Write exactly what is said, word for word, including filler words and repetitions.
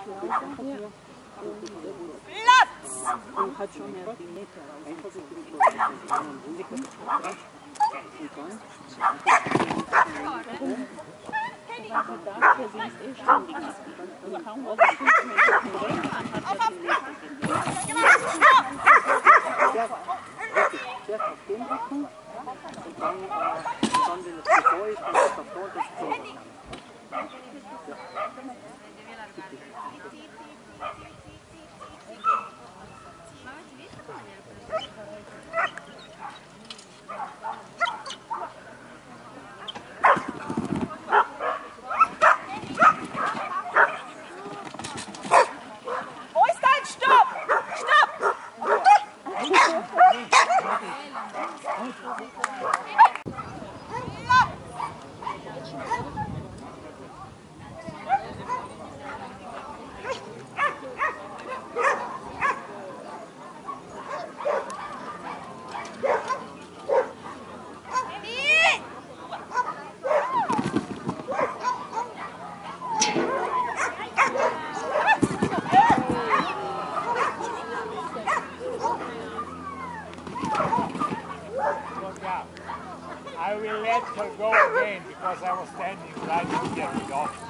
Und hat schon mehr die Meter aber dafür sie ist eh ständig. Und kaum was ich fünf Meter vom Regen an hat, hat die Meter zuerst auf den Rücken und dann, äh, dann wenn es bevor ist, dann ist davor das so. Ja. I will let her go again because I was standing right to get it off.